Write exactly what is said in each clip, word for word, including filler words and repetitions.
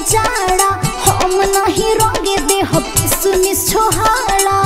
जाड़ा हम नहीं रंगे दे हो किसमिस छोहाड़ा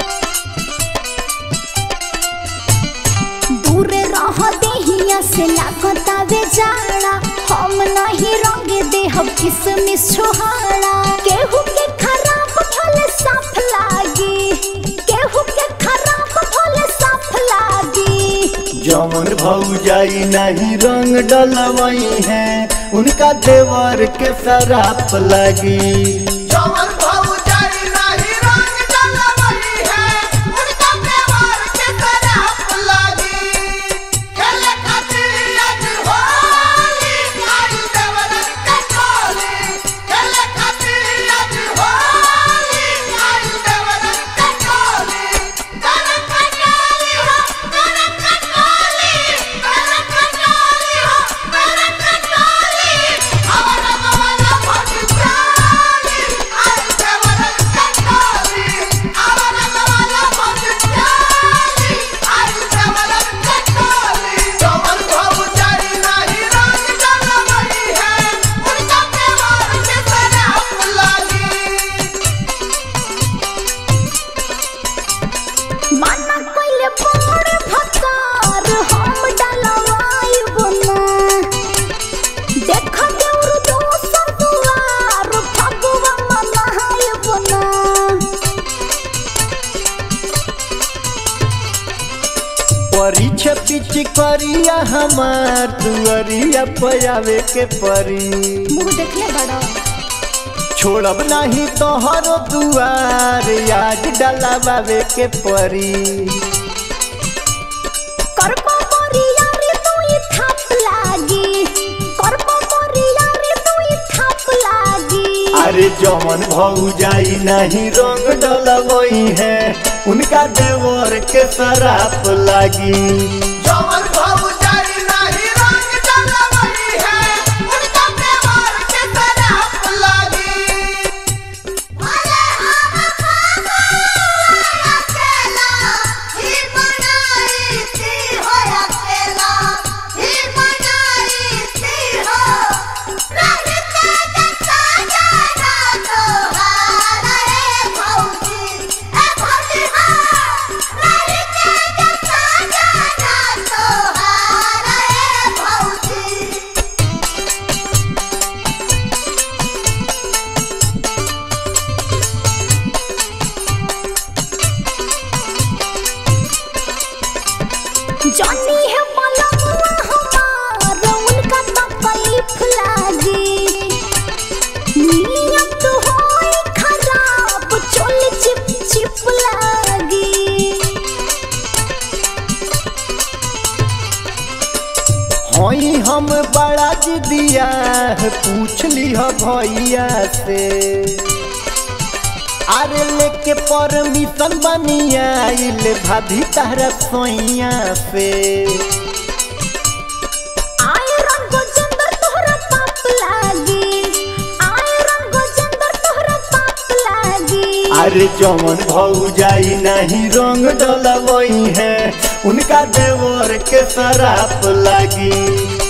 दूरे रह देहिया से लागता वे जाड़ा हम नहीं रंगे दे हो किसमिस छोहाड़ा केहू के खराब भले साफ लागी केहू के खराब भले साफ लागी जमन भौजाई नहीं रंग डलवाई है उनका देवर के शराप लगी। जमन भौजाई नहीं रंग डलवाई है उनका देवर के शराप लगी। खेले खातिर आज होली आई देवरन के टोली खेले खातिर आज होली आई देवरन के टोली देवरन के टोली हो देवरन के टोली देवरन के टोली हो देवरन के टोली हमारा वाला भौजाई आई देवरन के टोली हमारा वाला भौजाई आई देवरन के टोली। जमन भौजाई नहीं रंग डलवाई है उनका देवर के शराप लगी। माना कोइले बड़ भकार हम डलवाई बना देख देउर दोसर दुआर फगुआ मनाई बना परीक्षा पीछ करिया हमार दुआरिया पयावे के परी मुंह देखले बड़ा छोड़ब नहीं तोहर दुआर आज डलावे के परी करबो मोरिया रे तुई थाप लागी करबो मोरिया रे तुई थाप लागी अरे जमन भौजाई नहीं रंग डलवाई है उनका देवर के शराप लगी। जमन भौजाई नहीं रंग डलवाई है उनका देवर के शराप लगी। भले हम खावा अकेला ही बनाई थी हो अकेला ही बनाई थी हो रहते जैसा जाना तोहारा रे भौजी ए भौजी हाँ रहते जैसा जाना तोहारा रे भौजी। जानी है मलमुआ हमार उनका तकलीफ लागी नियत होई खराब चोल चिप चिप लागी होई हम बड़ा जिदिया पूछ लिह भैया से अरे लेके परमिशन बनिया इले भाभी तारा सोइया से आए रंग जंदर तोहरा पाप लागी आए रंग जंदर तोहरा पाप लागी अरे जमन भौजाई नहीं रंग डलवाई है उनका देवर के शराप लगी।